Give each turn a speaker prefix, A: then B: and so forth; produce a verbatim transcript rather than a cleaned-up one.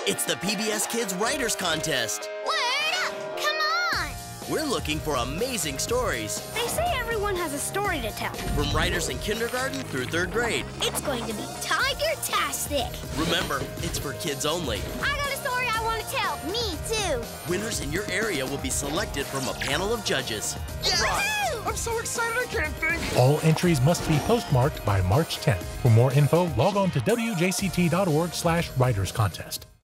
A: It's the P B S Kids Writers Contest.
B: Word up! Come on!
A: We're looking for amazing stories.
B: They say everyone has a story to tell.
A: From writers in kindergarten through third grade.
B: It's going to be tiger-tastic.
A: Remember, it's for kids only.
B: I got a story I want to tell. Me too.
A: Winners in your area will be selected from a panel of judges.
B: Yes!
C: I'm so excited I can't think.
D: All entries must be postmarked by March tenth. For more info, log on to W J C T dot org slash writers contest.